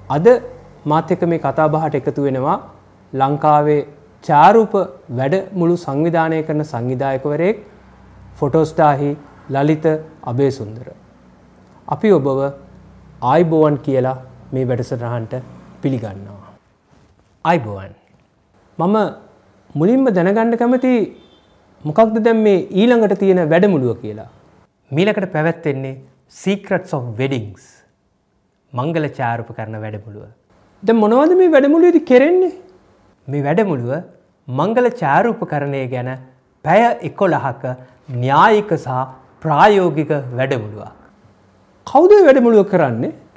අද මාත් එක්ක මේ කතා බහට එකතු වෙනවා ලංකාවේ ඡායාරූප වැඩමුළු සංවිධානය කරන සංවිධායකවරයෙක් ෆොටෝස්ටාහි ලලිත අබේසුන්දර. අපි ඔබව ආයිබෝවන් කියලා මේ වැඩසටහනට පිළිගන්නවා. ආයිබෝවන්. මම මුලින්ම දැනගන්න කැමති මොකක්ද දැන් මේ ඊළඟට තියෙන වැඩමුළුව කියලා. මීළඟට පැවැත්වෙන්නේ Secrets of Weddings. මංගල ඡායාරූප කරන වැඩමුළුව. දැන් මොනවද මේ වැඩමුළුවේදී කරන්නේ? මේ වැඩමුළුව මංගල ඡායාරූපකරණය ගැන පැය 11ක න්‍යායික සහ ප්‍රායෝගික වැඩමුළුවක්. කවුද මේ වැඩමුළුව කරන්නේ?